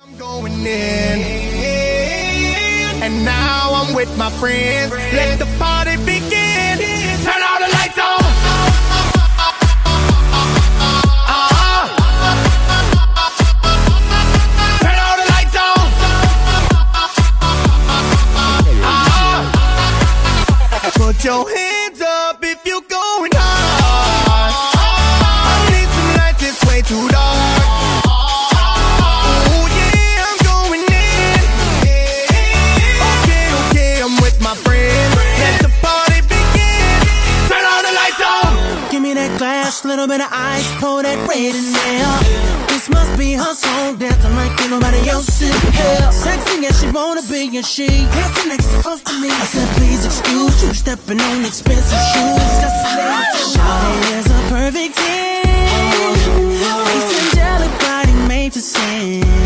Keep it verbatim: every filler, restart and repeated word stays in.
I'm going in, and now I'm with my friends. Let the party begin. Turn all the lights on. Uh-huh. Turn all the lights on. Uh-huh. Put your hands up if you're going hard. I need some lights, it's way too dark. Little bit of ice, pour that red in there. This must be her song, dancing like ain't nobody else in hell. Sexy as she wanna be, and she dancing next to close to me. I said, please excuse you, stepping on expensive shoes. Shawty is a perfect ten. Face angelic, body made to sin.